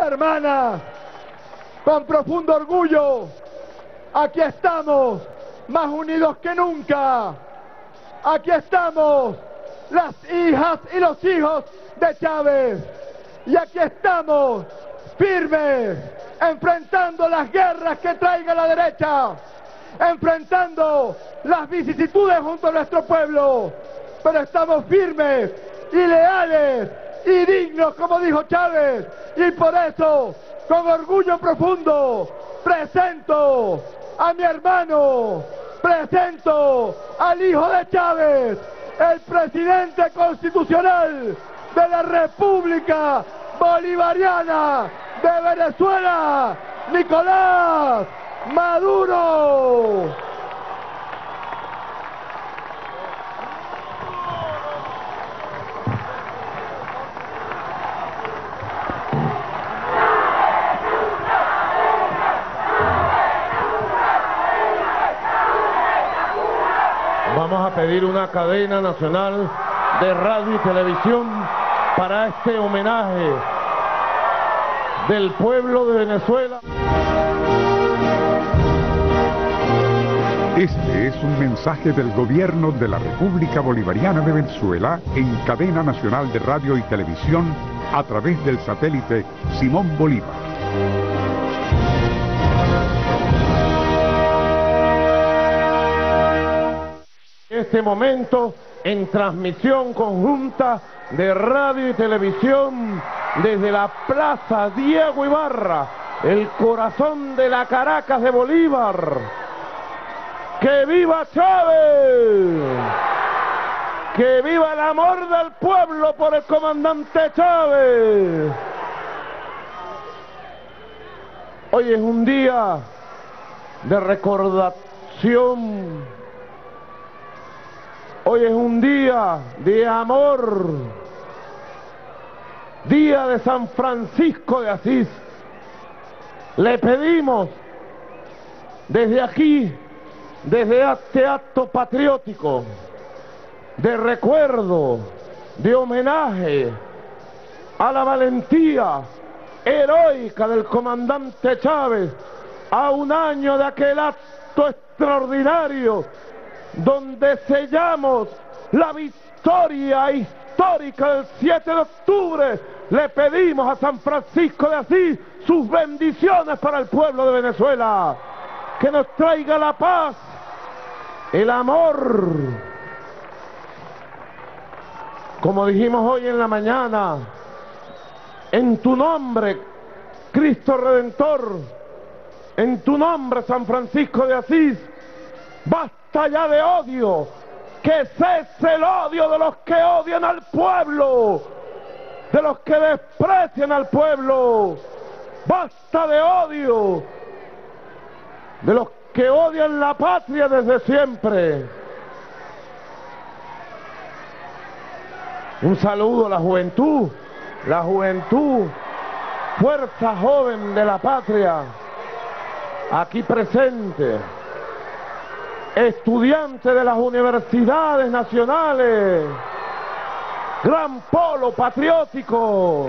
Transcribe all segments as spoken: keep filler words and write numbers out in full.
Hermanas, con profundo orgullo, aquí estamos, más unidos que nunca. Aquí estamos, las hijas y los hijos de Chávez. Y aquí estamos, firmes, enfrentando las guerras que traiga la derecha, enfrentando las vicisitudes junto a nuestro pueblo. Pero estamos firmes y leales y dignos, como dijo Chávez, y por eso, con orgullo profundo, presento a mi hermano, presento al hijo de Chávez, el presidente constitucional de la República Bolivariana de Venezuela, Nicolás Maduro. Vamos a pedir una cadena nacional de radio y televisión para este homenaje del pueblo de Venezuela. Este es un mensaje del gobierno de la República Bolivariana de Venezuela en cadena nacional de radio y televisión a través del satélite Simón Bolívar. Este momento en transmisión conjunta de radio y televisión desde la Plaza Diego Ibarra, el corazón de la Caracas de Bolívar. ¡Que viva Chávez! ¡Que viva el amor del pueblo por el comandante Chávez! Hoy es un día de recordación. Hoy es un día de amor, día de San Francisco de Asís. Le pedimos desde aquí, desde este acto patriótico, de recuerdo, de homenaje a la valentía heroica del comandante Chávez, a un año de aquel acto extraordinario donde sellamos la victoria histórica del siete de octubre, le pedimos a San Francisco de Asís sus bendiciones para el pueblo de Venezuela, que nos traiga la paz, el amor. Como dijimos hoy en la mañana, en tu nombre, Cristo Redentor, en tu nombre, San Francisco de Asís, basta ya de odio, que cese el odio de los que odian al pueblo, de los que desprecian al pueblo, basta de odio, de los que odian la patria desde siempre. Un saludo a la juventud, la juventud, fuerza joven de la patria, aquí presente, estudiantes de las universidades nacionales, gran polo patriótico,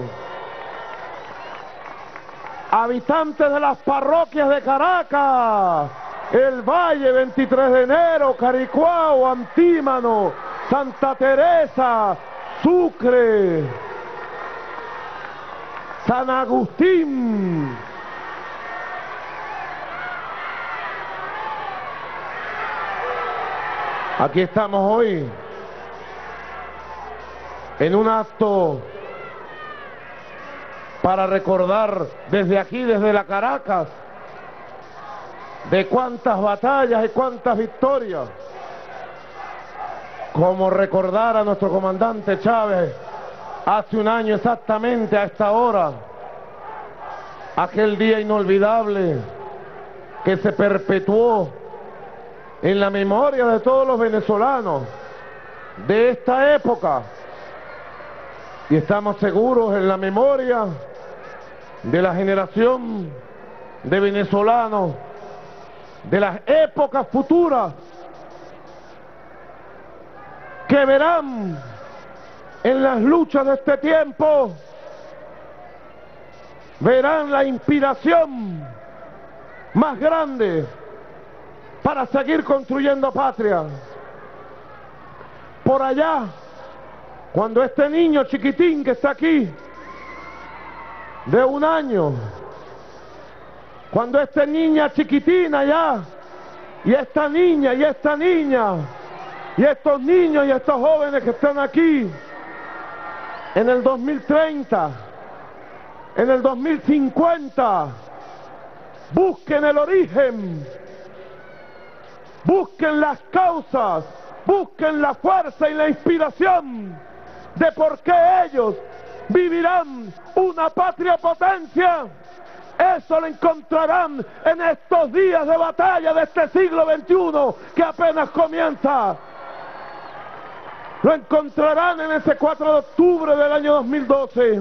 habitantes de las parroquias de Caracas, El Valle, veintitrés de enero, Caricuao, Antímano, Santa Teresa, Sucre, San Agustín. Aquí estamos hoy en un acto para recordar desde aquí, desde la Caracas, de cuántas batallas y cuántas victorias, como recordar a nuestro comandante Chávez hace un año exactamente a esta hora, aquel día inolvidable que se perpetuó en la memoria de todos los venezolanos de esta época, y estamos seguros en la memoria de la generación de venezolanos de las épocas futuras que verán en las luchas de este tiempo verán la inspiración más grande para seguir construyendo patria. Por allá, cuando este niño chiquitín que está aquí, de un año, cuando esta niña chiquitina ya, y esta niña y esta niña, y estos niños y estos jóvenes que están aquí, en el dos mil treinta, en el dos mil cincuenta, busquen el origen, busquen las causas, busquen la fuerza y la inspiración de por qué ellos vivirán una patria potencia. Eso lo encontrarán en estos días de batalla de este siglo veintiuno que apenas comienza. Lo encontrarán en ese cuatro de octubre del año dos mil doce.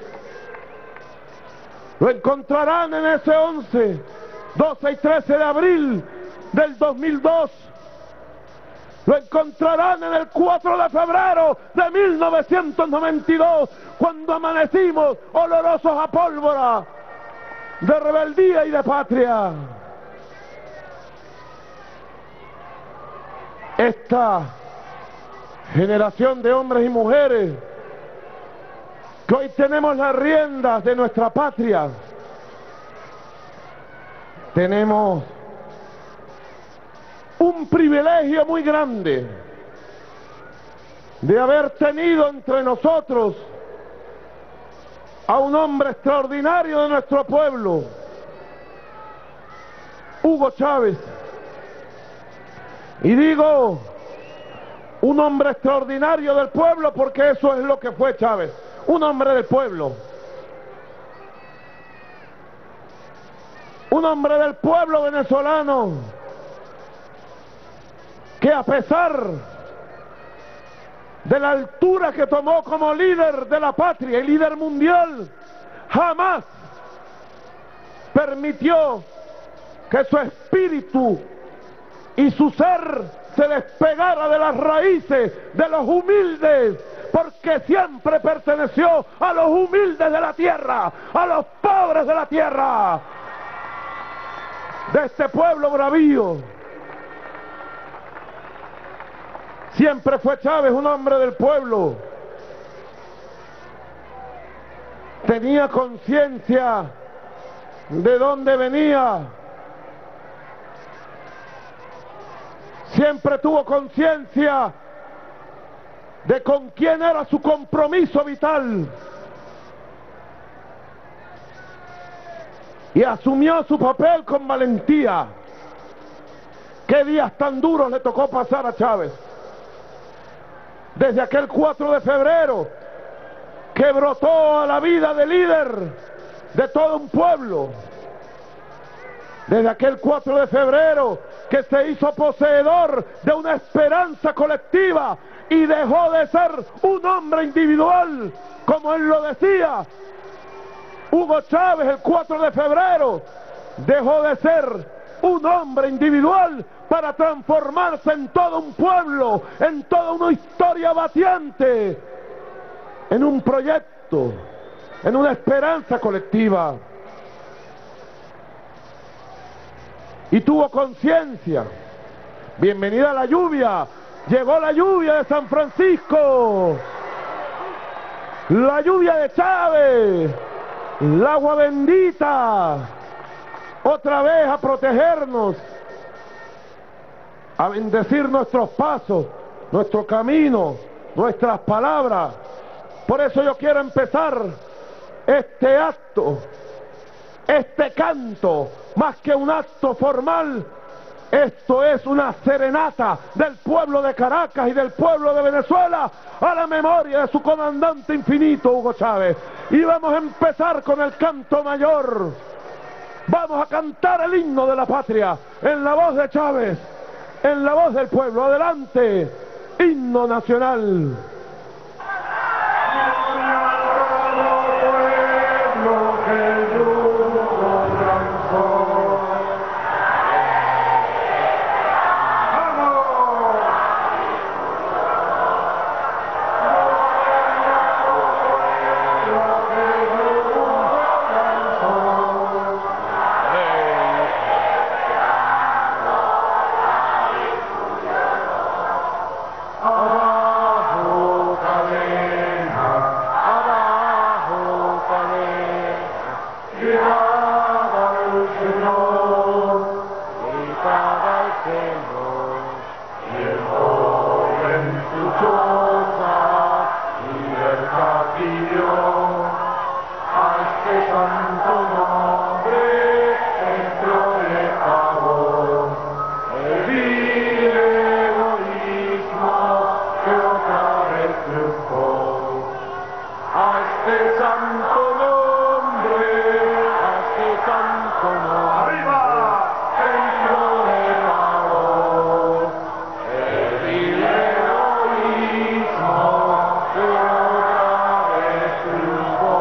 Lo encontrarán en ese once, doce y trece de abril del dos mil dos. Lo encontrarán en el cuatro de febrero de mil novecientos noventa y dos, cuando amanecimos olorosos a pólvora de rebeldía y de patria. Esta generación de hombres y mujeres que hoy tenemos las riendas de nuestra patria, tenemos un privilegio muy grande de haber tenido entre nosotros a un hombre extraordinario de nuestro pueblo, Hugo Chávez. Y digo un hombre extraordinario del pueblo porque eso es lo que fue Chávez, un hombre del pueblo. Un hombre del pueblo venezolano que a pesar de la altura que tomó como líder de la patria y líder mundial, jamás permitió que su espíritu y su ser se despegara de las raíces de los humildes, porque siempre perteneció a los humildes de la tierra, a los pobres de la tierra, de este pueblo bravío. Siempre fue Chávez un hombre del pueblo. Tenía conciencia de dónde venía. Siempre tuvo conciencia de con quién era su compromiso vital. Y asumió su papel con valentía. Qué días tan duros le tocó pasar a Chávez. Desde aquel cuatro de febrero que brotó a la vida de líder de todo un pueblo. Desde aquel cuatro de febrero que se hizo poseedor de una esperanza colectiva y dejó de ser un hombre individual, como él lo decía. Hugo Chávez, el cuatro de febrero, dejó de ser un hombre individual para transformarse en todo un pueblo, en toda una historia batiente, en un proyecto, en una esperanza colectiva. Y tuvo conciencia. Bienvenida la lluvia. Llegó la lluvia de San Francisco. La lluvia de Chávez. El agua bendita. Otra vez a protegernos, a bendecir nuestros pasos, nuestro camino, nuestras palabras. Por eso yo quiero empezar este acto, este canto, más que un acto formal. Esto es una serenata del pueblo de Caracas y del pueblo de Venezuela a la memoria de su comandante infinito, Hugo Chávez. Y vamos a empezar con el canto mayor. Vamos a cantar el himno de la patria en la voz de Chávez, en la voz del pueblo. Adelante, himno nacional. gritaba el Señor, gritaba el Señor, y el joven su choza, libertad pidió, a este santo nombre entró de favor, el vil egoísmo que otra vez triunfó, a este santo nombre, a este santo nombre, ¡arriba! Entró de favor, el vil egoísmo que otra vez triunfó,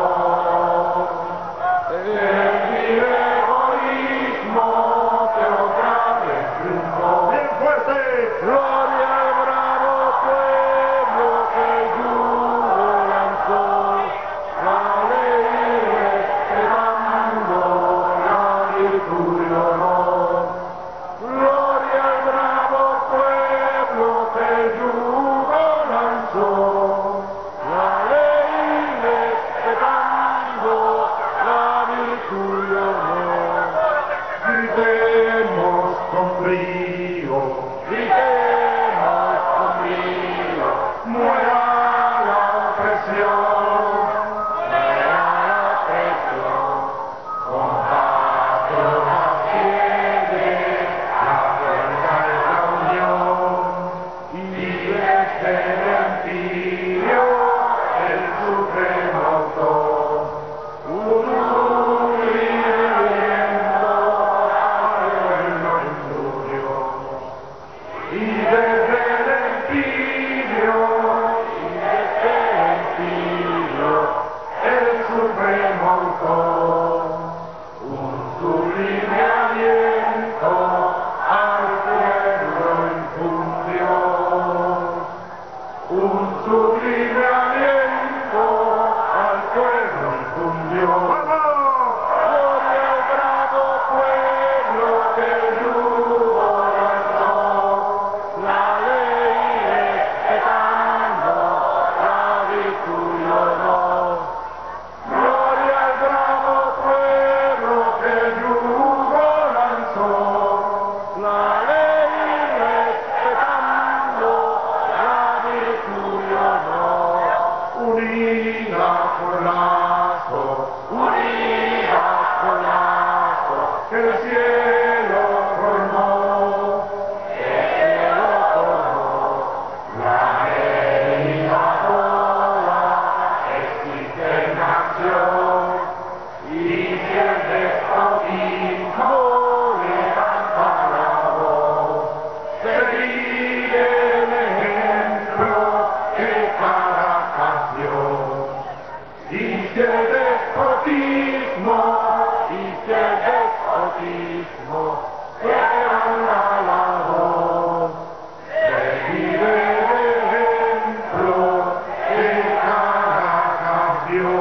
el vil egoísmo que otra vez triunfó. ¡Bien fuerte! ¡Gloria al bravo pueblo que el yugo lanzó! La ley respetando la virtud y honor. Gloria al bravo pueblo que el yugo lanzó. La ley respetando la virtud y honor. Gritemos con brío, gritemos con brío, muera la opresión, muera la opresión, con patriotas fieles, la fuerza es la unión, y desde el empirio el supremo autor, un libre viento al pueblo injurió. Y desde el empirio, y desde el empirio, el supremo autor, un sublime aliento al pueblo infundió, un sublime aliento al pueblo infundió. Gloria al bravo pueblo que el yugo lanzó, la ley respetando la virtud y honor. Gloria al bravo pueblo que el yugo lanzó, la ley respetando la virtud y honor. Unidas por lazo, unidas por lazo, que el cielo formó, el cielo formó, la medida toda existe en acción, y si el despotismo levanta la voz, seguir el ejemplo que Caracas dio. Y si el despotismo, y si el despotismo levanta la voz, seguir el ejemplo que Caracas dio.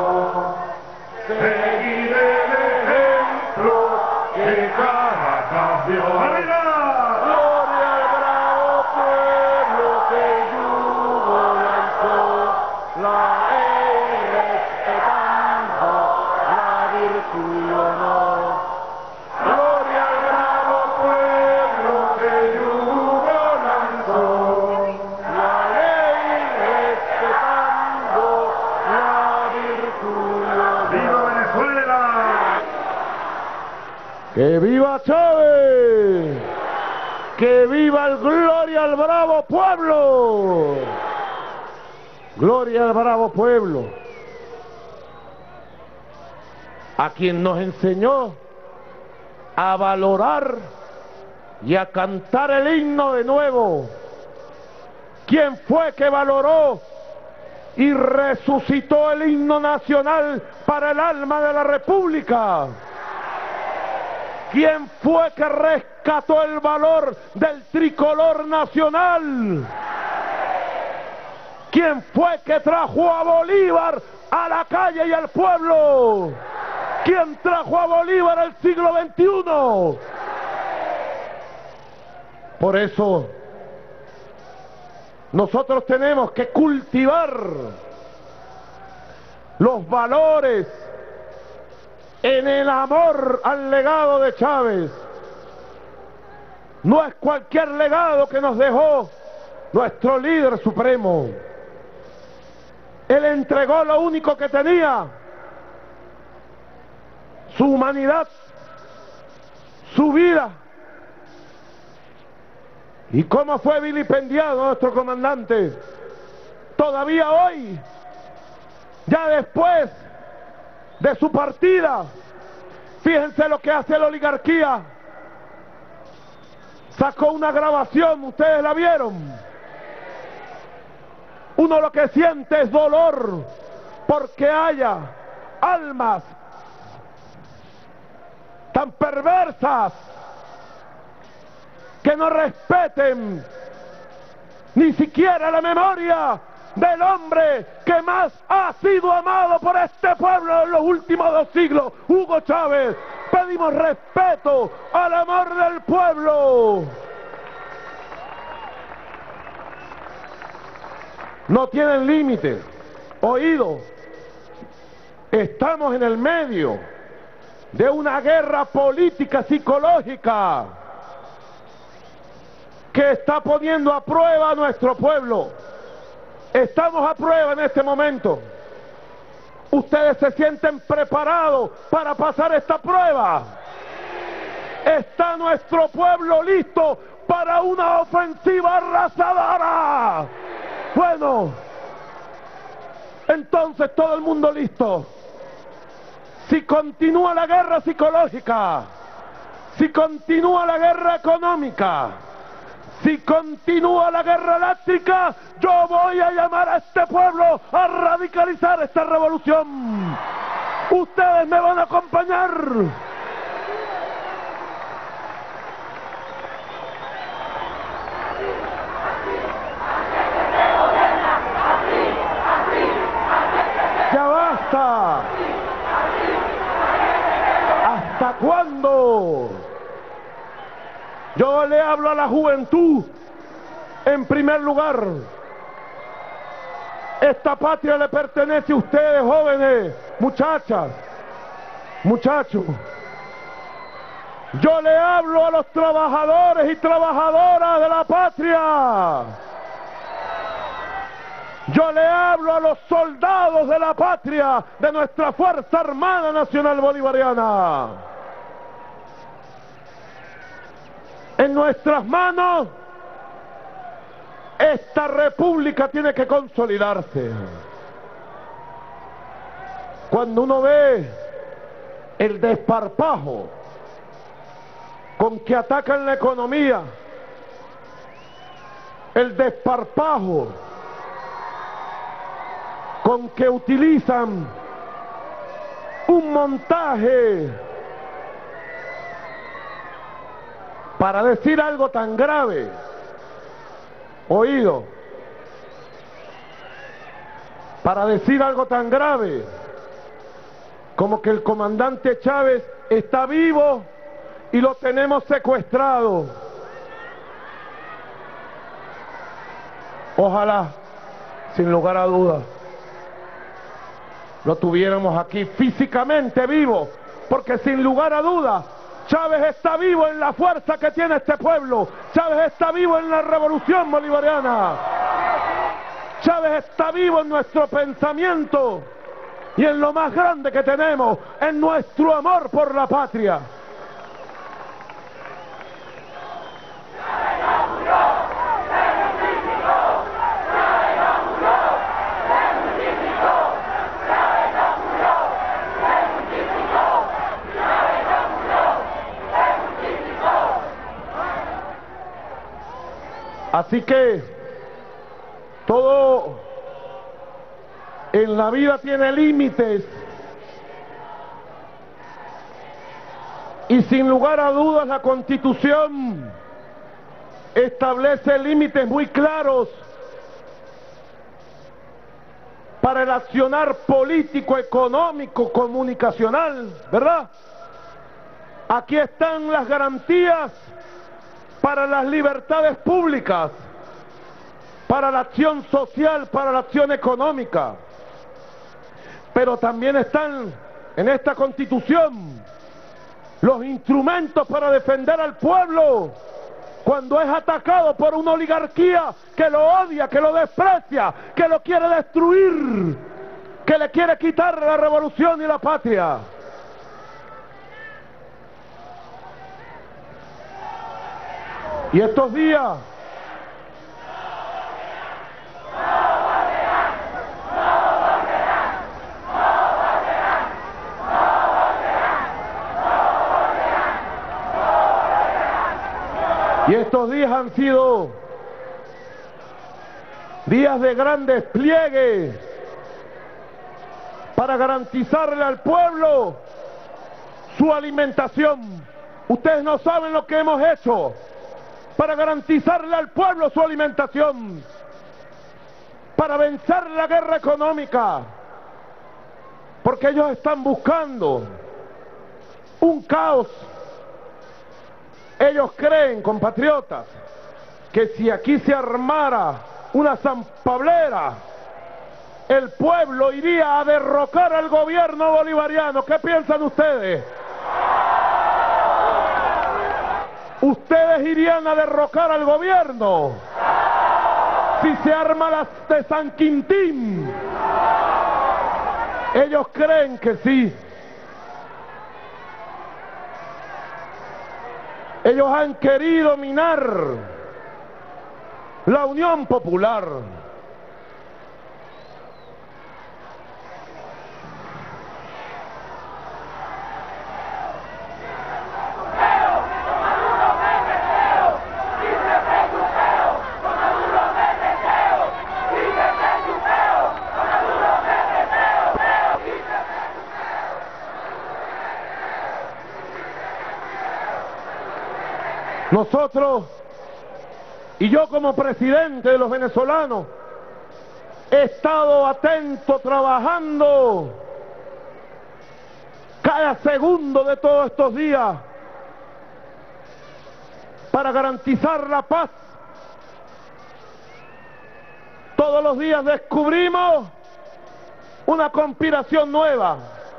Seguir el ejemplo que Caracas dio. Gloria al bravo pueblo que el yugo lanzó, la ley respetando la virtud y honor. Gloria al bravo pueblo que el yugo lanzó, la ley respetando la virtud y honor. ¡Viva Venezuela! ¡Que viva Chávez! ¡Que viva el Gloria al bravo pueblo! Gloria al bravo pueblo, a quien nos enseñó a valorar y a cantar el himno de nuevo. ¿Quién fue que valoró y resucitó el himno nacional para el alma de la República? ¿Quién fue que rescató el valor del tricolor nacional? ¿Quién fue que trajo a Bolívar a la calle y al pueblo? ¿Quién trajo a Bolívar al siglo veintiuno? Por eso, nosotros tenemos que cultivar los valores en el amor al legado de Chávez. No es cualquier legado que nos dejó nuestro líder supremo. Él entregó lo único que tenía: su humanidad, su vida. ¿Y cómo fue vilipendiado nuestro comandante? Todavía hoy, ya después de su partida, fíjense lo que hace la oligarquía. Sacó una grabación, ¿ustedes la vieron? Uno lo que siente es dolor porque haya almas tan perversas que no respeten ni siquiera la memoria del hombre que más ha sido amado por este pueblo en los últimos dos siglos, Hugo Chávez. Pedimos respeto al amor del pueblo. No tienen límite. Oído, estamos en el medio de una guerra política psicológica que está poniendo a prueba a nuestro pueblo. Estamos a prueba en este momento. ¿Ustedes se sienten preparados para pasar esta prueba? ¿Está nuestro pueblo listo para una ofensiva arrasadora? Bueno, entonces todo el mundo listo. Si continúa la guerra psicológica, si continúa la guerra económica, si continúa la guerra eléctrica, yo voy a llamar a este pueblo a radicalizar esta revolución. Ustedes me van a acompañar. ¡Ya basta! ¿Hasta cuándo? Yo le hablo a la juventud en primer lugar. Esta patria le pertenece a ustedes, jóvenes, muchachas, muchachos. Yo le hablo a los trabajadores y trabajadoras de la patria. Yo le hablo a los soldados de la patria, de nuestra Fuerza Armada Nacional Bolivariana. En nuestras manos, esta república tiene que consolidarse. Cuando uno ve el desparpajo con que atacan la economía, el desparpajo con que utilizan un montaje para decir algo tan grave, oído, para decir algo tan grave como que el comandante Chávez está vivo y lo tenemos secuestrado. Ojalá, sin lugar a dudas, lo tuviéramos aquí físicamente vivo, porque sin lugar a dudas Chávez está vivo en la fuerza que tiene este pueblo. Chávez está vivo en la revolución bolivariana. Chávez está vivo en nuestro pensamiento y en lo más grande que tenemos, en nuestro amor por la patria. Así que todo en la vida tiene límites y sin lugar a dudas la Constitución establece límites muy claros para el accionar político, económico, comunicacional, ¿verdad? Aquí están las garantías para las libertades públicas, para la acción social, para la acción económica. Pero también están en esta Constitución los instrumentos para defender al pueblo cuando es atacado por una oligarquía que lo odia, que lo desprecia, que lo quiere destruir, que le quiere quitar la revolución y la patria. Y estos días y estos días han sido días de gran despliegue para garantizarle al pueblo su alimentación. Ustedes no saben lo que hemos hecho para garantizarle al pueblo su alimentación, para vencer la guerra económica, porque ellos están buscando un caos. Ellos creen, compatriotas, que si aquí se armara una zampablera, el pueblo iría a derrocar al gobierno bolivariano. ¿Qué piensan ustedes? ¿Ustedes irían a derrocar al gobierno si se arma las de San Quintín? Ellos creen que sí. Ellos han querido minar la Unión Popular. Nosotros, y yo como presidente de los venezolanos, he estado atento, trabajando cada segundo de todos estos días para garantizar la paz. Todos los días descubrimos una conspiración nueva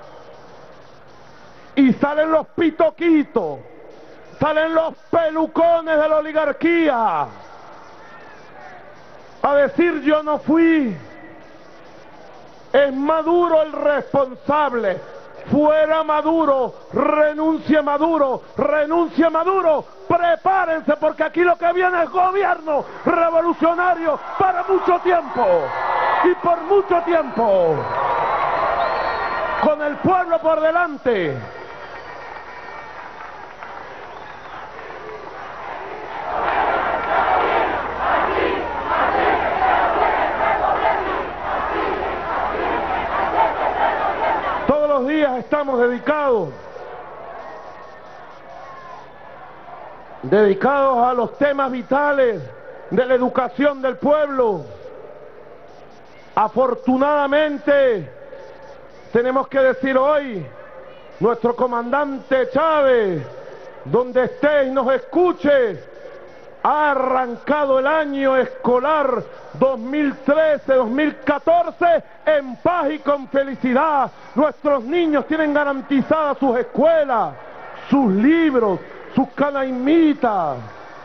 y salen los pitoquitos, salen los pelucones de la oligarquía a decir yo no fui, es Maduro el responsable, fuera Maduro, renuncia Maduro, renuncia Maduro, prepárense porque aquí lo que viene es gobierno revolucionario para mucho tiempo y por mucho tiempo, con el pueblo por delante. Estamos dedicados dedicados a los temas vitales de la educación del pueblo. Afortunadamente tenemos que decir hoy, nuestro comandante Chávez, donde esté y nos escuche, ha arrancado el año escolar dos mil trece dos mil catorce en paz y con felicidad. Nuestros niños tienen garantizadas sus escuelas, sus libros, sus canaimitas.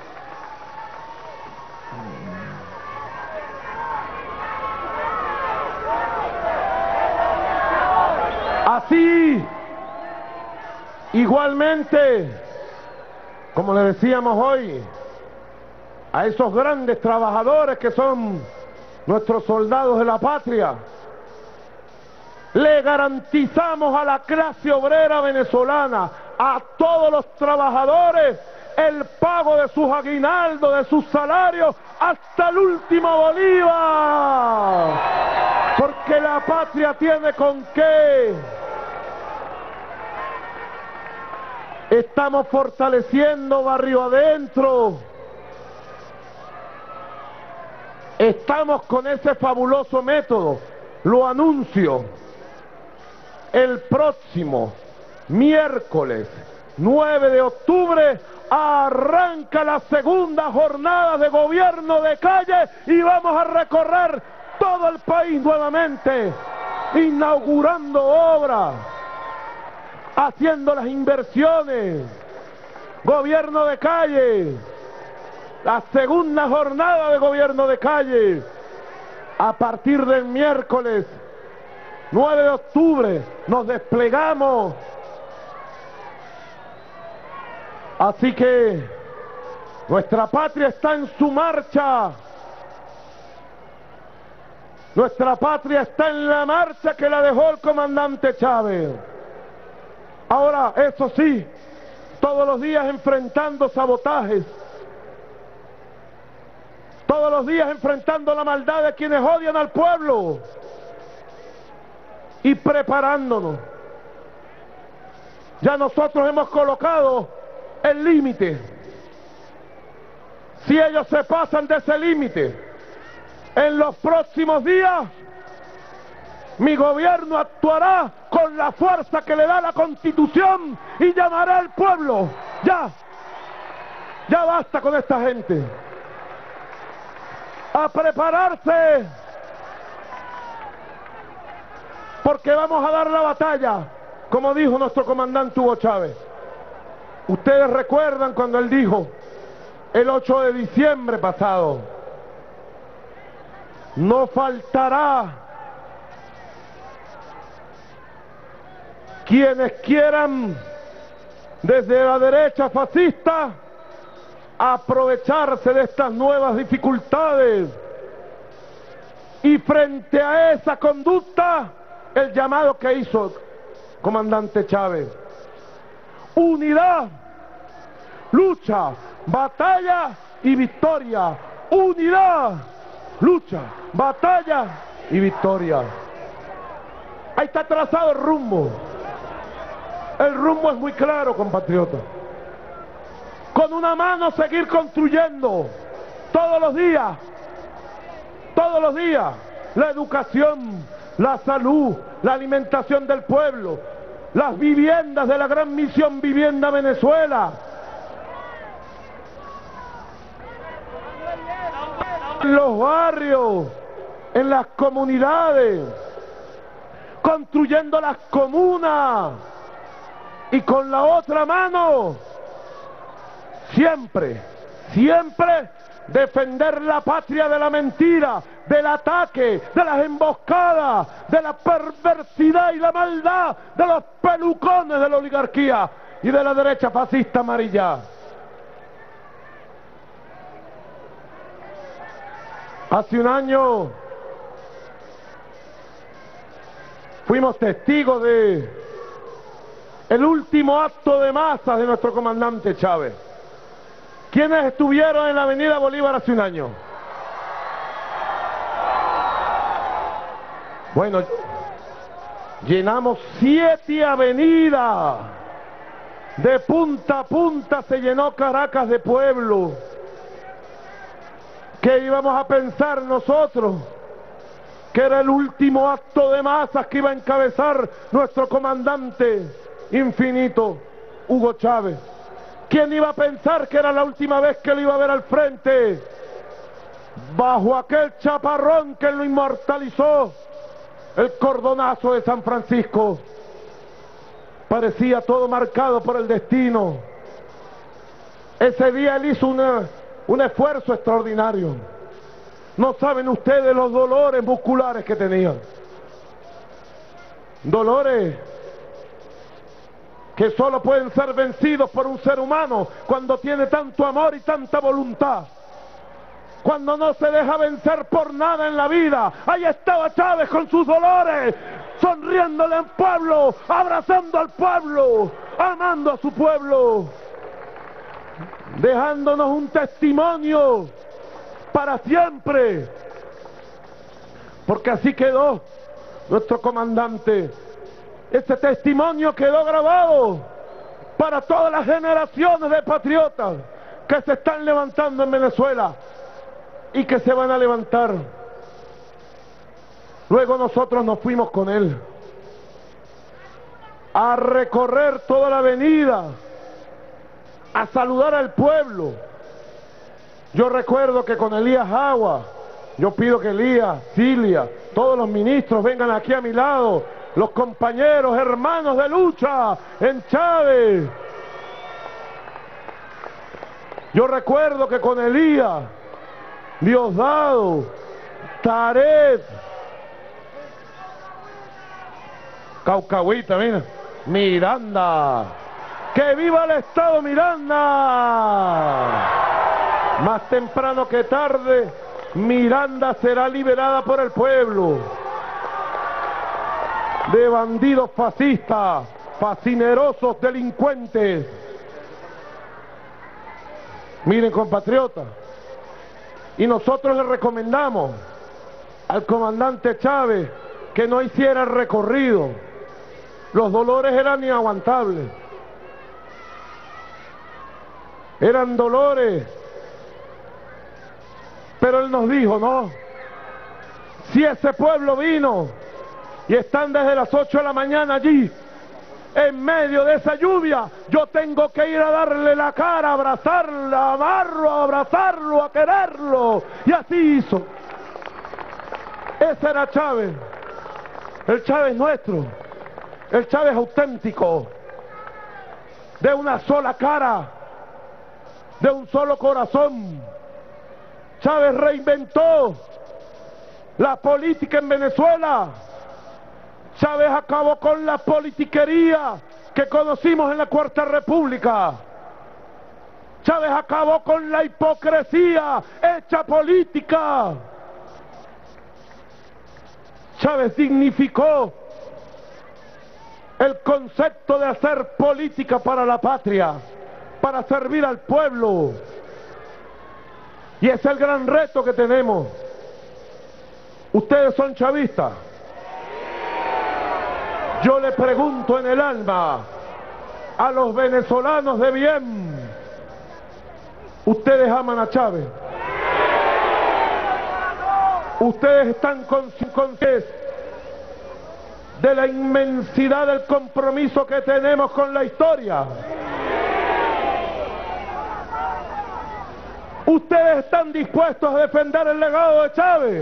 Así, igualmente, como le decíamos hoy, a esos grandes trabajadores que son nuestros soldados de la patria, le garantizamos a la clase obrera venezolana, a todos los trabajadores, el pago de sus aguinaldos, de sus salarios, hasta el último bolívar, porque la patria tiene con qué. Estamos fortaleciendo barrio adentro. Estamos con ese fabuloso método, lo anuncio, el próximo miércoles nueve de octubre arranca la segunda jornada de gobierno de calle y vamos a recorrer todo el país nuevamente, inaugurando obras, haciendo las inversiones, gobierno de calle, la segunda jornada de gobierno de calle, a partir del miércoles nueve de octubre nos desplegamos. Así que nuestra patria está en su marcha. Nuestra patria está en la marcha que la dejó el comandante Chávez. Ahora, eso sí, todos los días enfrentando sabotajes, todos los días enfrentando la maldad de quienes odian al pueblo y preparándonos. Ya nosotros hemos colocado el límite. Si ellos se pasan de ese límite, en los próximos días mi gobierno actuará con la fuerza que le da la Constitución y llamará al pueblo. Ya, ya basta con esta gente. A prepararse, porque vamos a dar la batalla, como dijo nuestro comandante Hugo Chávez. Ustedes recuerdan cuando él dijo el ocho de diciembre pasado: no faltará quienes quieran desde la derecha fascista aprovecharse de estas nuevas dificultades, y frente a esa conducta el llamado que hizo el comandante Chávez: unidad, lucha, batalla y victoria. Unidad, lucha, batalla y victoria. Ahí está trazado el rumbo. El rumbo es muy claro, compatriotas. Con una mano seguir construyendo todos los días, todos los días, la educación, la salud, la alimentación del pueblo, las viviendas de la gran misión Vivienda Venezuela, en los barrios, en las comunidades, construyendo las comunas, y con la otra mano siempre, siempre defender la patria de la mentira, del ataque, de las emboscadas, de la perversidad y la maldad de los pelucones de la oligarquía y de la derecha fascista amarilla. Hace un año fuimos testigos de el último acto de masas de nuestro comandante Chávez. ¿Quiénes estuvieron en la avenida Bolívar hace un año? Bueno, llenamos siete avenidas. De punta a punta se llenó Caracas de pueblo. ¿Qué íbamos a pensar nosotros? Que era el último acto de masas que iba a encabezar nuestro comandante infinito, Hugo Chávez. ¿Quién iba a pensar que era la última vez que lo iba a ver al frente, bajo aquel chaparrón que lo inmortalizó, el cordonazo de San Francisco? Parecía todo marcado por el destino. Ese día él hizo una, un esfuerzo extraordinario. No saben ustedes los dolores musculares que tenía. Dolores que solo pueden ser vencidos por un ser humano cuando tiene tanto amor y tanta voluntad. Cuando no se deja vencer por nada en la vida. Ahí estaba Chávez con sus dolores, sonriéndole al pueblo, abrazando al pueblo, amando a su pueblo, dejándonos un testimonio para siempre. Porque así quedó nuestro comandante. Ese testimonio quedó grabado para todas las generaciones de patriotas que se están levantando en Venezuela y que se van a levantar. Luego nosotros nos fuimos con él a recorrer toda la avenida, a saludar al pueblo. Yo recuerdo que con Elías Agua, yo pido que Elías, Cilia, todos los ministros vengan aquí a mi lado los compañeros, hermanos de lucha en Chávez. Yo recuerdo que con Elías, Diosdado, Taret, Caucahuita, mira, Miranda, ¡que viva el Estado Miranda! Más temprano que tarde, Miranda será liberada por el pueblo de bandidos fascistas, fascinerosos, delincuentes. Miren, compatriotas, y nosotros le recomendamos al comandante Chávez que no hiciera el recorrido. Los dolores eran inaguantables. Eran dolores. Pero él nos dijo, no, si ese pueblo vino y están desde las ocho de la mañana allí, en medio de esa lluvia, yo tengo que ir a darle la cara, a abrazarlo, a amarlo, a abrazarlo, a quererlo. Y así hizo. Ese era Chávez, el Chávez nuestro, el Chávez auténtico, de una sola cara, de un solo corazón. Chávez reinventó la política en Venezuela. Chávez acabó con la politiquería que conocimos en la Cuarta República. Chávez acabó con la hipocresía hecha política. Chávez dignificó el concepto de hacer política para la patria, para servir al pueblo. Y es el gran reto que tenemos. Ustedes son chavistas. Yo le pregunto en el alma a los venezolanos de bien, ¿ustedes aman a Chávez? ¿Ustedes están conscientes de la inmensidad del compromiso que tenemos con la historia? ¿Ustedes están dispuestos a defender el legado de Chávez?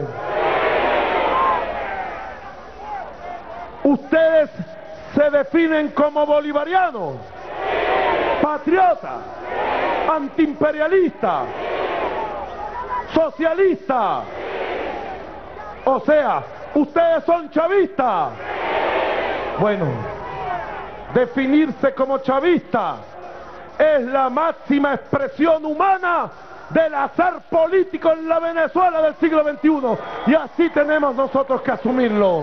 ¿Ustedes se definen como bolivarianos, patriotas, antiimperialistas, socialistas? O sea, ¿ustedes son chavistas? Bueno, definirse como chavista es la máxima expresión humana del hacer político en la Venezuela del siglo veintiuno, y así tenemos nosotros que asumirlo.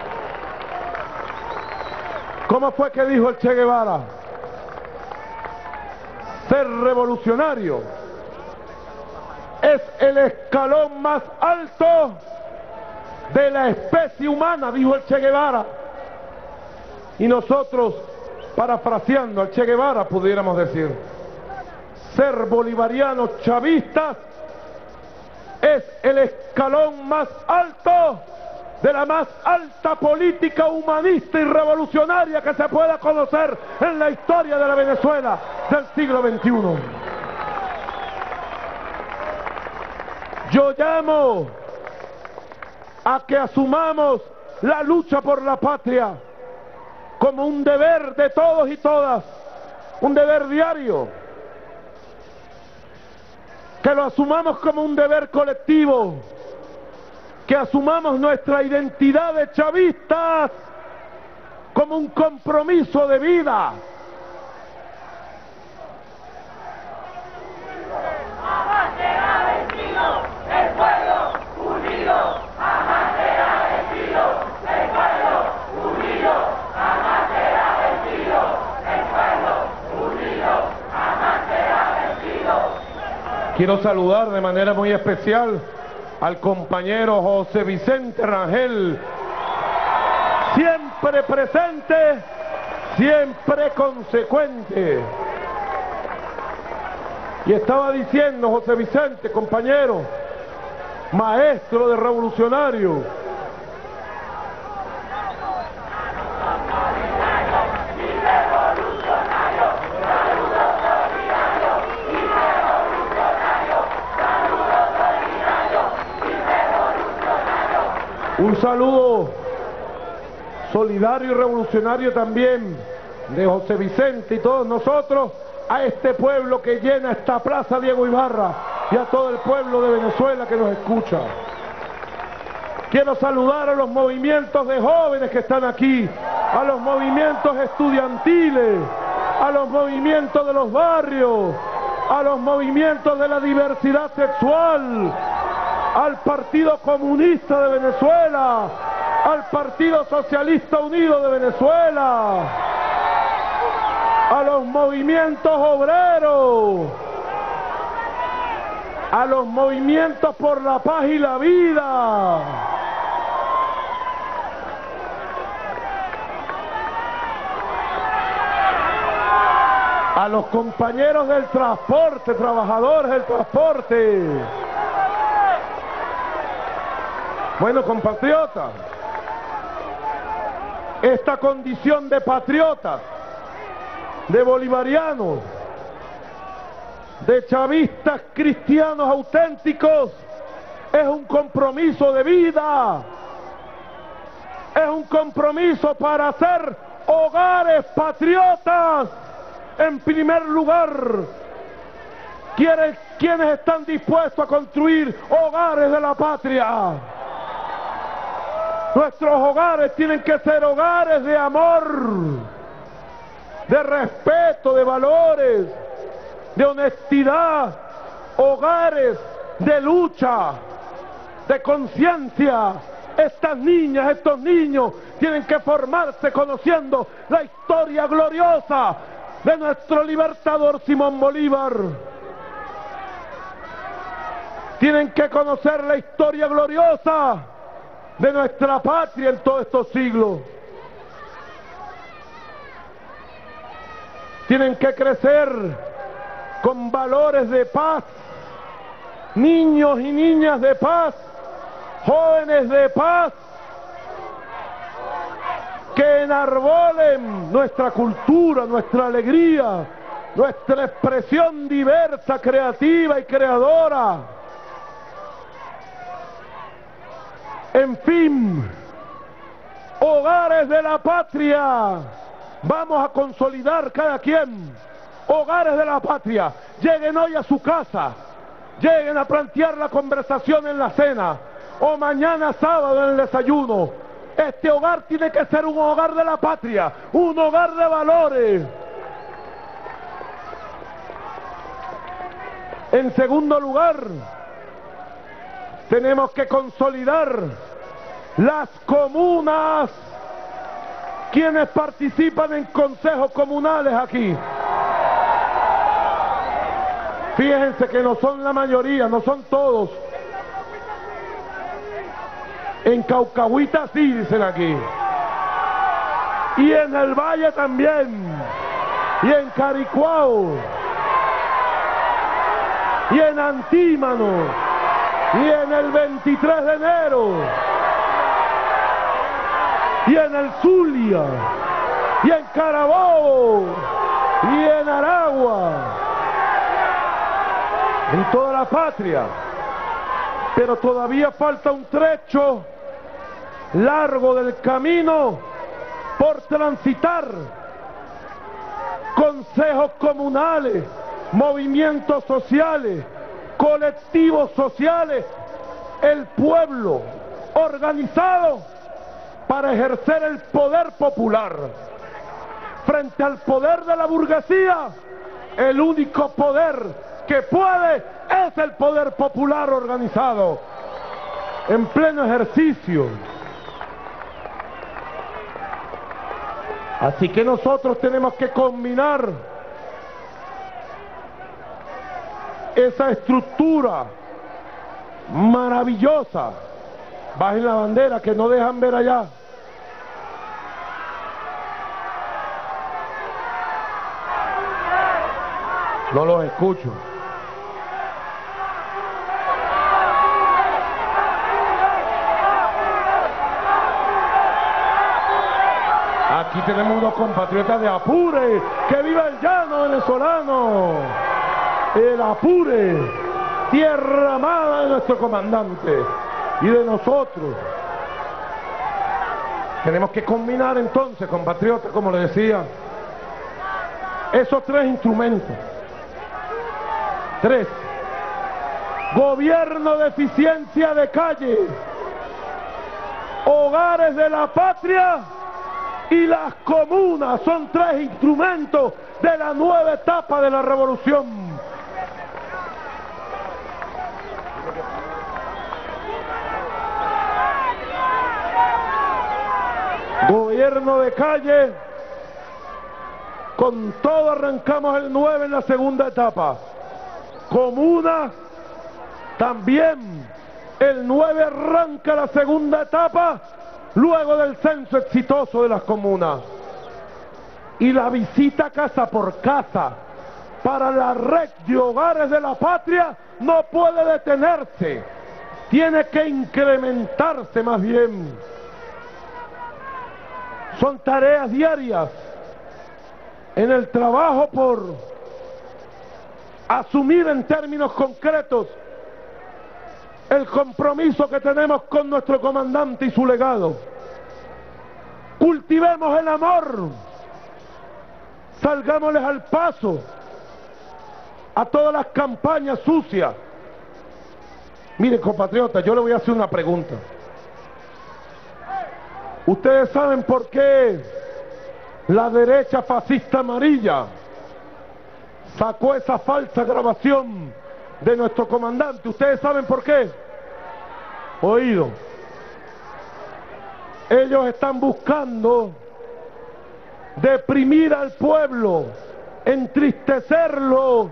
¿Cómo fue que dijo el Che Guevara? Ser revolucionario es el escalón más alto de la especie humana, dijo el Che Guevara. Y nosotros, parafraseando al Che Guevara, pudiéramos decir, ser bolivarianos chavistas es el escalón más alto de la más alta política humanista y revolucionaria que se pueda conocer en la historia de la Venezuela del siglo veintiuno. Yo llamo a que asumamos la lucha por la patria como un deber de todos y todas, un deber diario, que lo asumamos como un deber colectivo, que asumamos nuestra identidad de chavistas como un compromiso de vida. Jamás será vencido el pueblo unido, jamás será vencido el pueblo unido, jamás será vencido el pueblo unido, jamás será vencido. Quiero saludar de manera muy especial al compañero José Vicente Rangel, siempre presente, siempre consecuente. Y estaba diciendo José Vicente, compañero, maestro de revolucionario, un saludo solidario y revolucionario también, de José Vicente y todos nosotros, a este pueblo que llena esta plaza Diego Ibarra y a todo el pueblo de Venezuela que nos escucha. Quiero saludar a los movimientos de jóvenes que están aquí, a los movimientos estudiantiles, a los movimientos de los barrios, a los movimientos de la diversidad sexual, al Partido Comunista de Venezuela, al Partido Socialista Unido de Venezuela, a los movimientos obreros, a los movimientos por la paz y la vida, a los compañeros del transporte, trabajadores del transporte. Bueno, compatriotas, esta condición de patriotas, de bolivarianos, de chavistas cristianos auténticos, es un compromiso de vida, es un compromiso para hacer hogares patriotas. En primer lugar, ¿quiénes, ¿quiénes están dispuestos a construir hogares de la patria? Nuestros hogares tienen que ser hogares de amor, de respeto, de valores, de honestidad, hogares de lucha, de conciencia. Estas niñas, estos niños tienen que formarse conociendo la historia gloriosa de nuestro libertador Simón Bolívar. Tienen que conocer la historia gloriosa de nuestra patria en todos estos siglos. Tienen que crecer con valores de paz, niños y niñas de paz, jóvenes de paz, que enarbolen nuestra cultura, nuestra alegría, nuestra expresión diversa, creativa y creadora. En fin, hogares de la patria, vamos a consolidar cada quien, hogares de la patria. Lleguen hoy a su casa, lleguen a plantear la conversación en la cena, o mañana sábado en el desayuno. Este hogar tiene que ser un hogar de la patria, un hogar de valores. En segundo lugar, tenemos que consolidar las comunas, quienes participan en consejos comunales aquí. Fíjense que no son la mayoría, no son todos. En Caucahuita sí, dicen aquí. Y en el Valle también. Y en Caricuao. Y en Antímano. Y en el veintitrés de enero. Y en el Zulia. Y en Carabobo. Y en Aragua. En toda la patria. Pero todavía falta un trecho largo del camino por transitar. Consejos comunales, movimientos sociales, colectivos sociales, el pueblo organizado para ejercer el poder popular. Frente al poder de la burguesía, el único poder que puede es el poder popular organizado, en pleno ejercicio. Así que nosotros tenemos que combinar esa estructura maravillosa. Bajen la bandera que no dejan ver allá. No los escucho. Aquí tenemos unos compatriotas de Apure, que viva el llano venezolano, el Apure, tierra amada de nuestro comandante y de nosotros. Tenemos que combinar entonces, compatriotas, como les decía, esos tres instrumentos. Tres. Gobierno de eficiencia de calle, hogares de la patria y las comunas. Son tres instrumentos de la nueva etapa de la revolución. Gobierno de calle, con todo arrancamos el nueve en la segunda etapa. Comuna, también el nueve arranca la segunda etapa, luego del censo exitoso de las comunas. Y la visita casa por casa para la red de hogares de la patria no puede detenerse, tiene que incrementarse más bien. Son tareas diarias en el trabajo por asumir en términos concretos el compromiso que tenemos con nuestro comandante y su legado. Cultivemos el amor, salgámosles al paso a todas las campañas sucias. Miren, compatriotas, yo le voy a hacer una pregunta. Ustedes saben por qué la derecha fascista amarilla sacó esa falsa grabación de nuestro comandante. ¿Ustedes saben por qué? Oído. Ellos están buscando deprimir al pueblo, entristecerlo,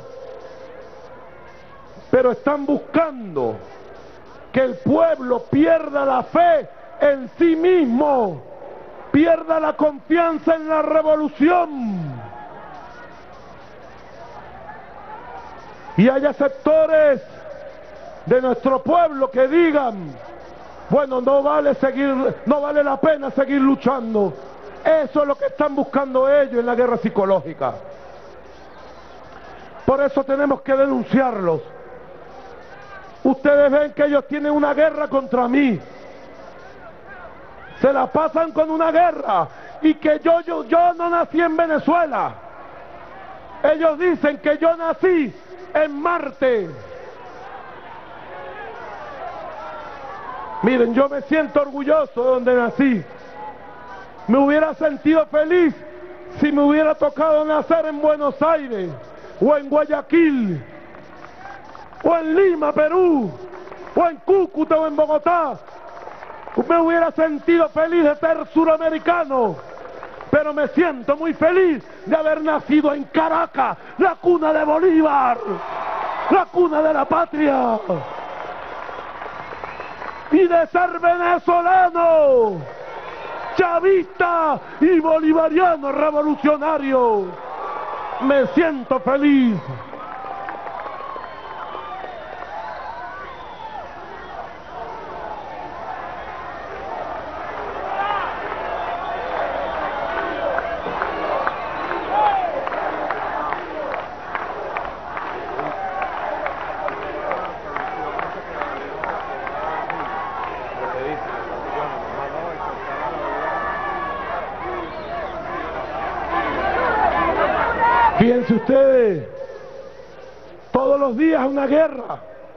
pero están buscando que el pueblo pierda la fe en sí mismo, pierda la confianza en la revolución. Y haya sectores de nuestro pueblo que digan, bueno, no vale seguir, no vale la pena seguir luchando. Eso es lo que están buscando ellos en la guerra psicológica. Por eso tenemos que denunciarlos. Ustedes ven que ellos tienen una guerra contra mí. Se la pasan con una guerra, y que yo, yo, yo no nací en Venezuela. Ellos dicen que yo nací en Marte. Miren, yo me siento orgulloso de donde nací. Me hubiera sentido feliz si me hubiera tocado nacer en Buenos Aires, o en Guayaquil, o en Lima, Perú, o en Cúcuta, o en Bogotá. Me hubiera sentido feliz de ser suramericano, pero me siento muy feliz de haber nacido en Caracas, la cuna de Bolívar, la cuna de la patria, y de ser venezolano, chavista y bolivariano revolucionario. Me siento feliz. Fíjense ustedes, todos los días una guerra.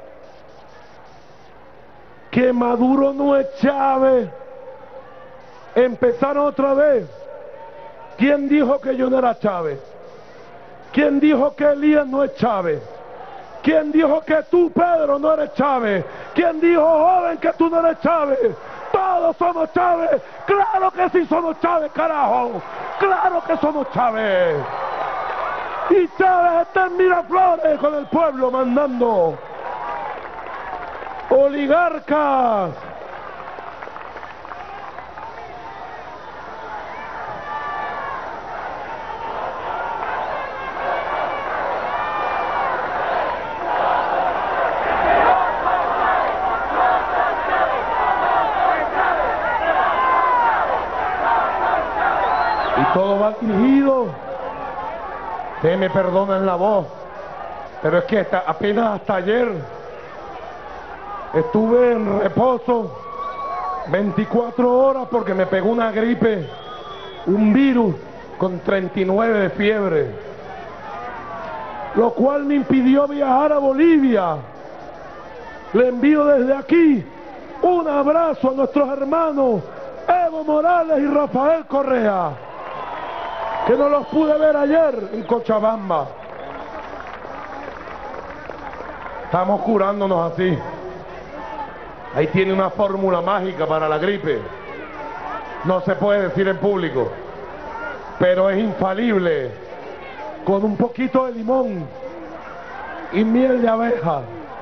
Que Maduro no es Chávez. Empezaron otra vez. ¿Quién dijo que yo no era Chávez? ¿Quién dijo que Elías no es Chávez? ¿Quién dijo que tú, Pedro, no eres Chávez? ¿Quién dijo, joven, que tú no eres Chávez? Todos somos Chávez. Claro que sí somos Chávez, carajo. Claro que somos Chávez. Y Chávez está en Miraflores con el pueblo mandando. Oligarcas. Y todo va dirigido. Ustedes me perdonan la voz, pero es que esta, apenas hasta ayer estuve en reposo veinticuatro horas porque me pegó una gripe, un virus con treinta y nueve de fiebre, lo cual me impidió viajar a Bolivia. Le envío desde aquí un abrazo a nuestros hermanos Evo Morales y Rafael Correa, que no los pude ver ayer en Cochabamba. Estamos curándonos así. Ahí tiene una fórmula mágica para la gripe. No se puede decir en público, pero es infalible, con un poquito de limón y miel de abeja.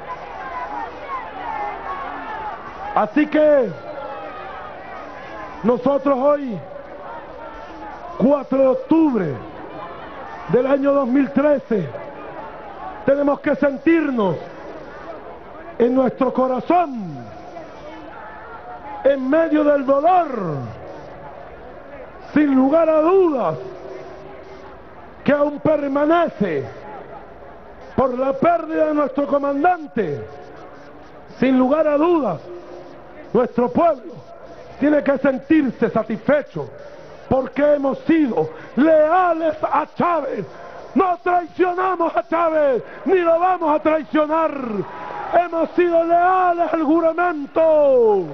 Así que nosotros hoy, cuatro de octubre del año dos mil trece, tenemos que sentirnos en nuestro corazón, en medio del dolor, sin lugar a dudas, que aún permanece por la pérdida de nuestro comandante. Sin lugar a dudas, nuestro pueblo tiene que sentirse satisfecho porque hemos sido leales a Chávez. No traicionamos a Chávez, ni lo vamos a traicionar. Hemos sido leales al juramento.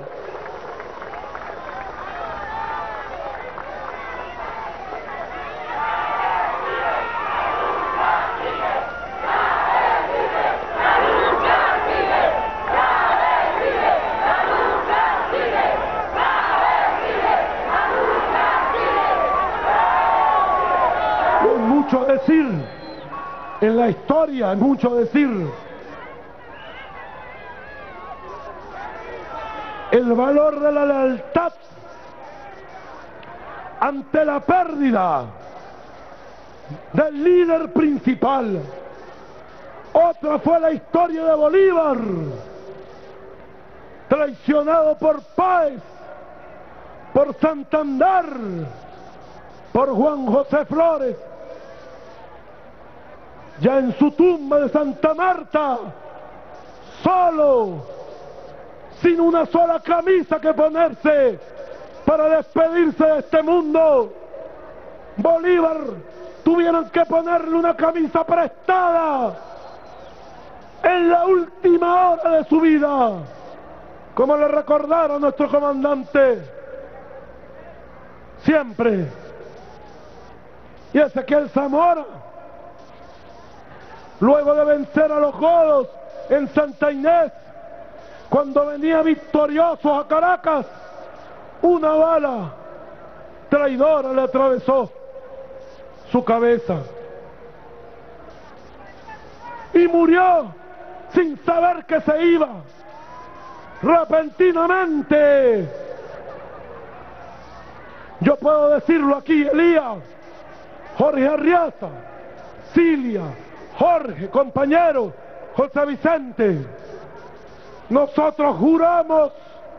Mucho decir, en la historia hay mucho decir. El valor de la lealtad ante la pérdida del líder principal. Otra fue la historia de Bolívar, traicionado por Páez, por Santander, por Juan José Flores. Ya en su tumba de Santa Marta, solo, sin una sola camisa que ponerse para despedirse de este mundo, Bolívar tuvieron que ponerle una camisa prestada en la última hora de su vida, como le recordaron nuestro comandante siempre. Y Ezequiel Zamora, luego de vencer a los godos en Santa Inés, cuando venía victorioso a Caracas, una bala traidora le atravesó su cabeza y murió sin saber que se iba, repentinamente. Yo puedo decirlo aquí: Elías, Jorge Arriaza, Cilia, Jorge, compañero, José Vicente, nosotros juramos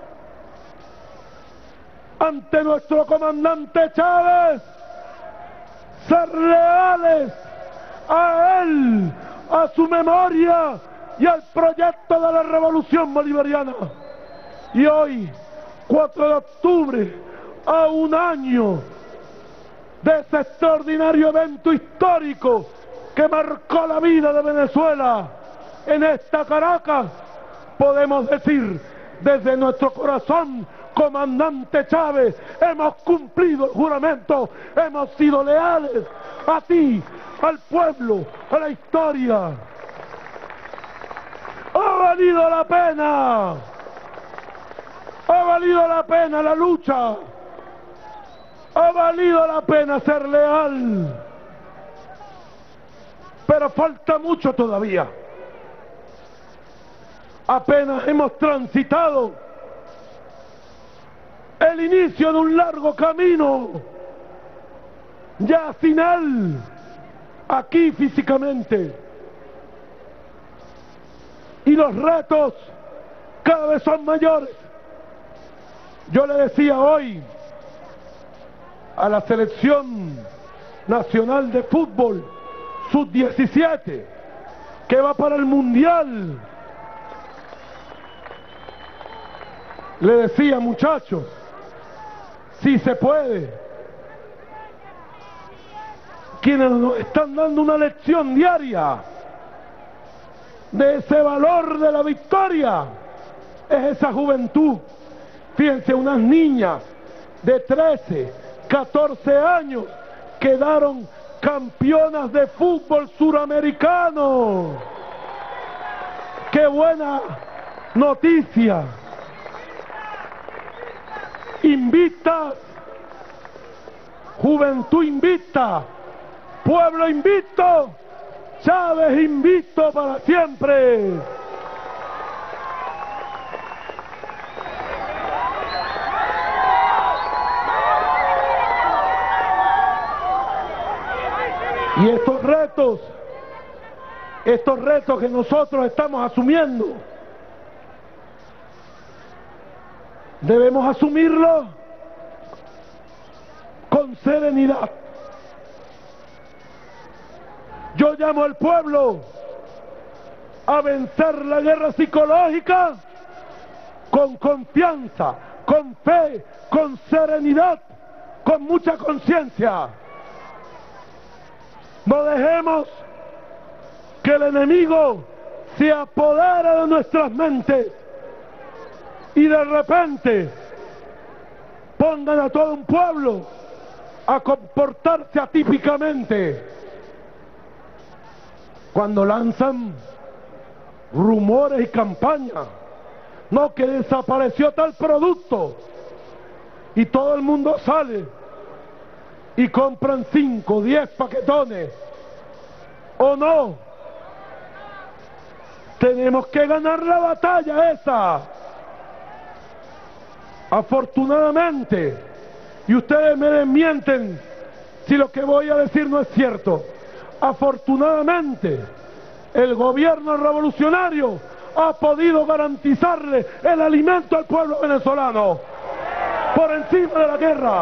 ante nuestro comandante Chávez ser leales a él, a su memoria y al proyecto de la revolución bolivariana. Y hoy, cuatro de octubre, a un año de ese extraordinario evento histórico que marcó la vida de Venezuela en esta Caracas, podemos decir desde nuestro corazón: comandante Chávez, hemos cumplido el juramento, hemos sido leales a ti, al pueblo, a la historia. ¡Ha valido la pena! ¡Ha valido la pena la lucha! ¡Ha valido la pena ser leal! Pero falta mucho todavía. Apenas hemos transitado el inicio de un largo camino, ya final, aquí físicamente. Y los retos cada vez son mayores. Yo le decía hoy a la selección nacional de fútbol sub diecisiete que va para el mundial, le decía, muchachos, sí se puede. Quienes nos están dando una lección diaria de ese valor de la victoria es esa juventud. Fíjense, unas niñas de trece, catorce años quedaron campeonas de fútbol suramericano. ¡Qué buena noticia! Invita, juventud invita, pueblo invito, Chávez invito para siempre. Y estos retos, estos retos que nosotros estamos asumiendo, debemos asumirlos con serenidad. Yo llamo al pueblo a vencer la guerra psicológica con confianza, con fe, con serenidad, con mucha conciencia. No dejemos que el enemigo se apodere de nuestras mentes y de repente pongan a todo un pueblo a comportarse atípicamente. Cuando lanzan rumores y campañas, no, que desapareció tal producto, y todo el mundo sale y compran cinco, diez paquetones, ¿o no? Tenemos que ganar la batalla esa. Afortunadamente, y ustedes me desmienten si lo que voy a decir no es cierto, afortunadamente el gobierno revolucionario ha podido garantizarle el alimento al pueblo venezolano por encima de la guerra.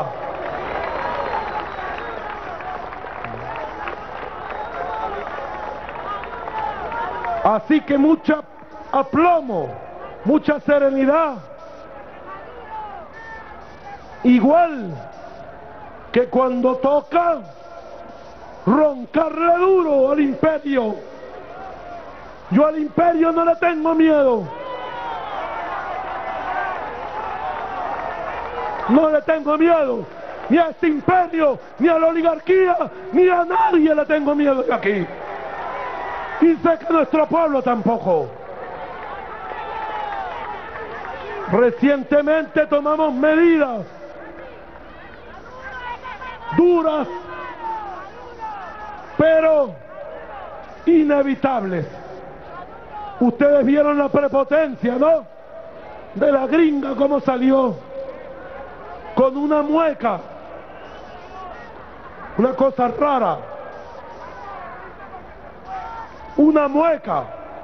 Así que mucha aplomo, mucha serenidad, igual que cuando toca roncarle duro al imperio. Yo al imperio no le tengo miedo. No le tengo miedo, ni a este imperio, ni a la oligarquía, ni a nadie le tengo miedo de aquí. Y sé que nuestro pueblo tampoco. Recientemente tomamos medidas duras, pero inevitables. Ustedes vieron la prepotencia, ¿no?, de la gringa, cómo salió con una mueca, una cosa rara, una mueca,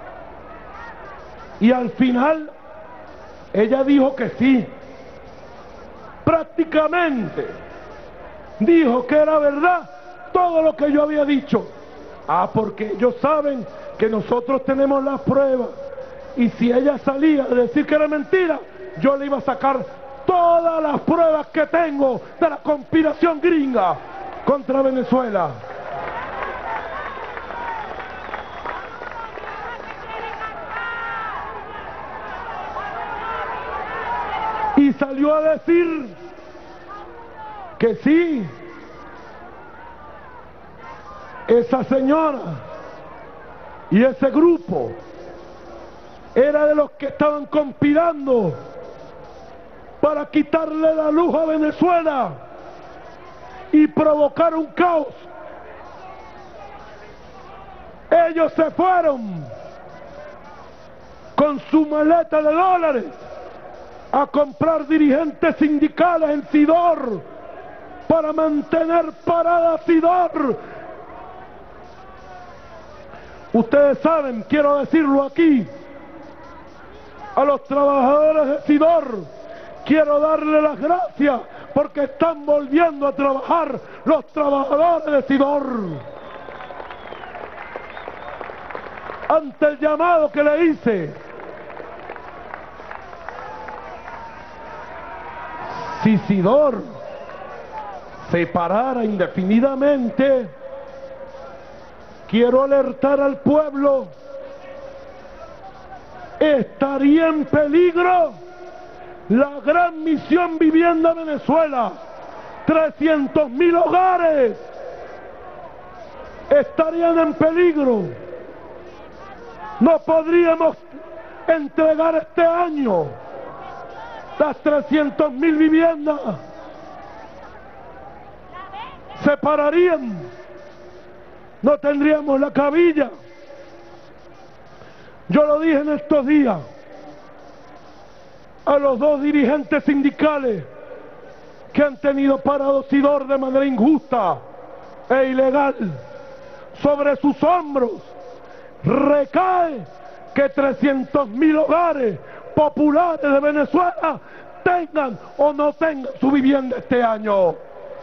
y al final ella dijo que sí, prácticamente dijo que era verdad todo lo que yo había dicho. Ah, porque ellos saben que nosotros tenemos las pruebas, y si ella salía a decir que era mentira, yo le iba a sacar todas las pruebas que tengo de la conspiración gringa contra Venezuela. Y salió a decir que sí, esa señora y ese grupo era de los que estaban conspirando para quitarle la luz a Venezuela y provocar un caos. Ellos se fueron con su maleta de dólares a comprar dirigentes sindicales en Sidor para mantener parada Sidor. Ustedes saben, quiero decirlo aquí, a los trabajadores de Sidor, quiero darle las gracias porque están volviendo a trabajar los trabajadores de Sidor. Ante el llamado que le hice Si Sidor se parara indefinidamente, quiero alertar al pueblo, estaría en peligro la gran misión Vivienda Venezuela. trescientos mil hogares estarían en peligro. No podríamos entregar este año las trescientas mil viviendas. Se pararían, no tendríamos la cabilla. Yo lo dije en estos días a los dos dirigentes sindicales que han tenido parado Sidor de manera injusta e ilegal. Sobre sus hombros recae que trescientos mil hogares populares de Venezuela tengan o no tengan su vivienda este año.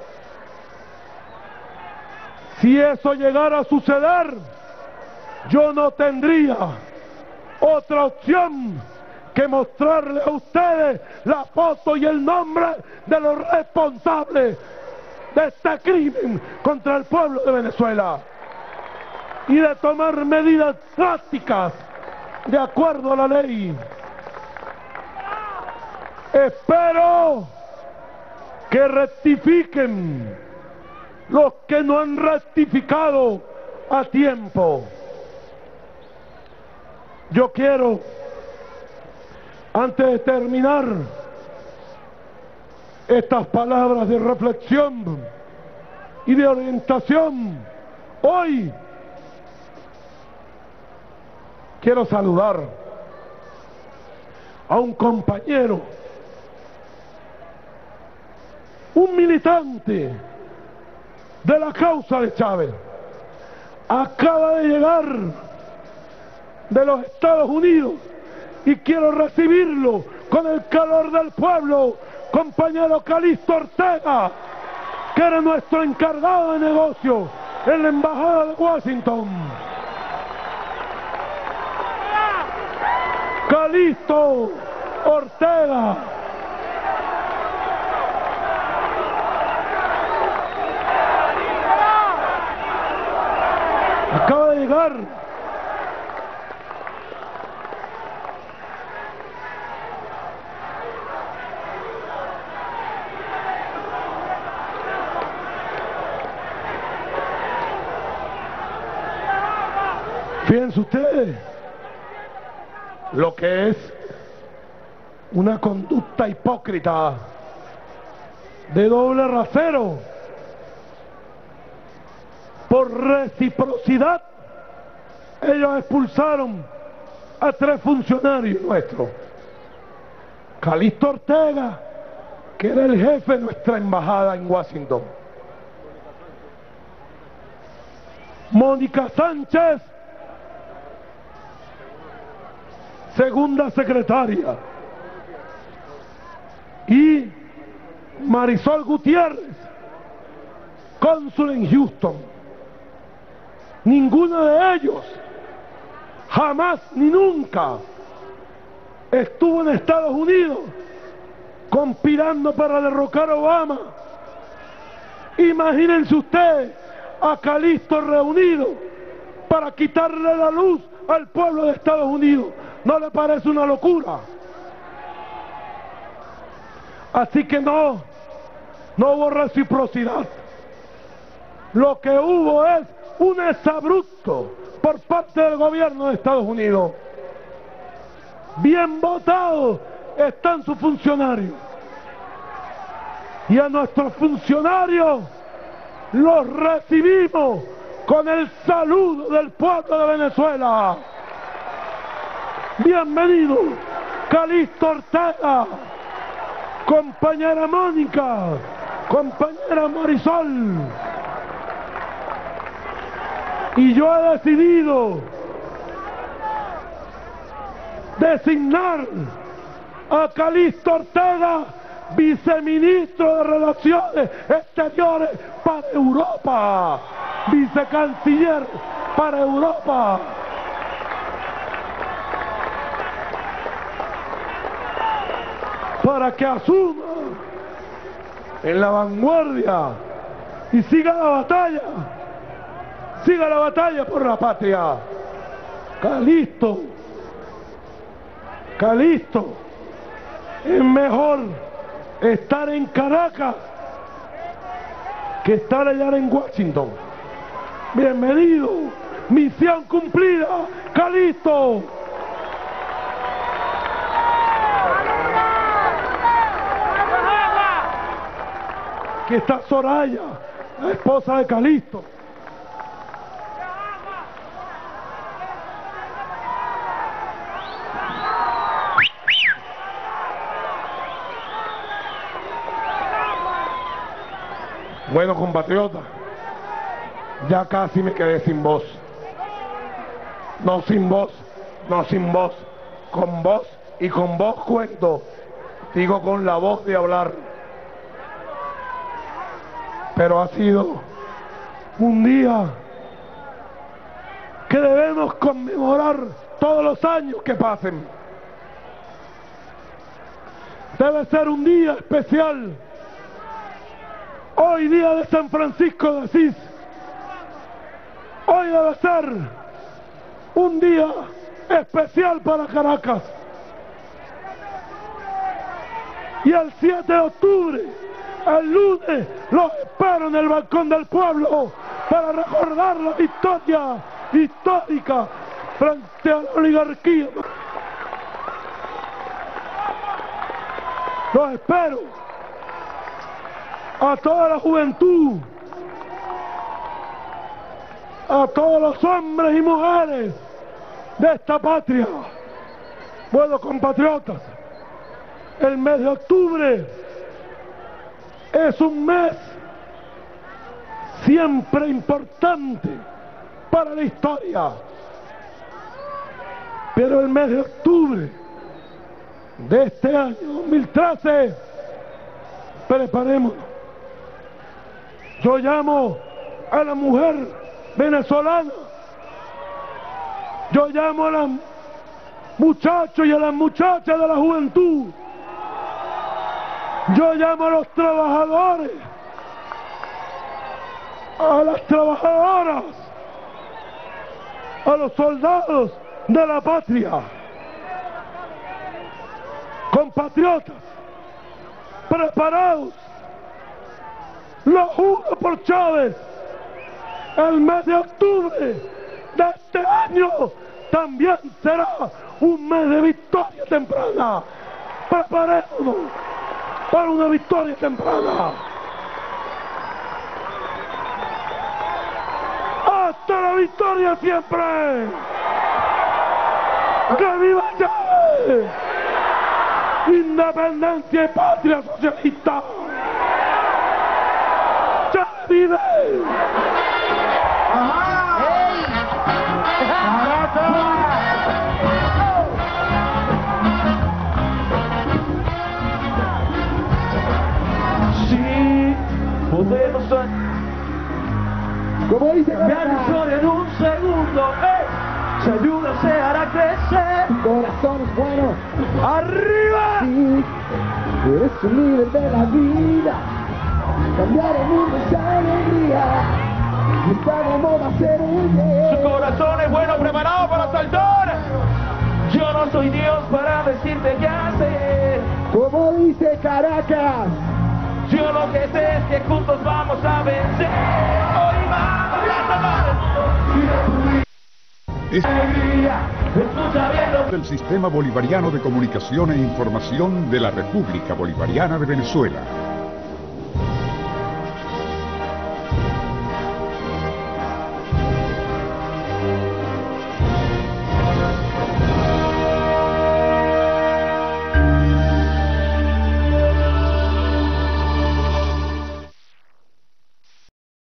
Si eso llegara a suceder, yo no tendría otra opción que mostrarle a ustedes la foto y el nombre de los responsables de este crimen contra el pueblo de Venezuela y de tomar medidas drásticas de acuerdo a la ley. Espero que rectifiquen los que no han rectificado a tiempo. Yo quiero, antes de terminar estas palabras de reflexión y de orientación, hoy quiero saludar a un compañero, un militante de la causa de Chávez. Acaba de llegar de los Estados Unidos y quiero recibirlo con el calor del pueblo, compañero Calixto Ortega, que era nuestro encargado de negocio en la embajada de Washington. Calixto Ortega. Acaba de llegar. Fíjense ustedes lo que es una conducta hipócrita de doble rasero. Por reciprocidad, ellos expulsaron a tres funcionarios nuestros. Calixto Ortega, que era el jefe de nuestra embajada en Washington. Mónica Sánchez, segunda secretaria. Y Marisol Gutiérrez, cónsul en Houston. Ninguno de ellos jamás ni nunca estuvo en Estados Unidos conspirando para derrocar a Obama. Imagínense ustedes a Calixto reunido para quitarle la luz al pueblo de Estados Unidos. ¿No le parece una locura? Así que no, no hubo reciprocidad. Lo que hubo es un exabrupto por parte del gobierno de Estados Unidos. Bien votados están sus funcionarios. Y a nuestros funcionarios los recibimos con el saludo del pueblo de Venezuela. Bienvenido, Calixto Ortega, compañera Mónica, compañera Marisol. Y yo he decidido designar a Calixto Ortega viceministro de Relaciones Exteriores para Europa, vicecanciller para Europa. Para que asuma en la vanguardia, y siga la batalla, siga la batalla por la patria. Calixto, Calixto, es mejor estar en Caracas que estar allá en Washington. Bienvenido, misión cumplida, Calixto. Aquí está Soraya, la esposa de Calixto. Bueno, compatriotas, ya casi me quedé sin voz. No sin voz, no sin voz, con voz y con voz cuento. Digo con la voz de hablar. Pero ha sido un día que debemos conmemorar todos los años que pasen. Debe ser un día especial. Hoy día de San Francisco de Asís. Hoy debe ser un día especial para Caracas. Y el siete de octubre, el lunes, los espero en el balcón del pueblo para recordar la victoria histórica frente a la oligarquía. Los espero a toda la juventud, a todos los hombres y mujeres de esta patria. Bueno, compatriotas, el mes de octubre es un mes siempre importante para la historia, pero el mes de octubre de este año dos mil trece, preparémonos. Yo llamo a la mujer venezolana, yo llamo a los muchachos y a las muchachas de la juventud, yo llamo a los trabajadores, a las trabajadoras, a los soldados de la patria. Compatriotas, preparados. Lo juro por Chávez, el mes de octubre de este año también será un mes de victoria temprana. Preparémonos para una victoria temprana. ¡Hasta la victoria siempre! ¡Que viva Chávez! ¡Independencia y patria socialista! ¡Chávez vive! Sí, podemos Como dice cambiar la historia en un segundo. ¡Eh! Si ayuda se hará crecer. corazón es bueno. ¡Arriba! Sí, eres un líder de la vida. Cambiar el mundo es alegría. Y está de moda ser un rey. Su corazón es bueno, preparado para saltar. Yo no soy Dios para decirte qué hacer. Como dice Caracas. Yo lo que sé es que juntos vamos a vencer. Hoy vamos a salvar el mundo. Es Alegría, escucha bien lo del Sistema Bolivariano de Comunicación e Información de la República Bolivariana de Venezuela.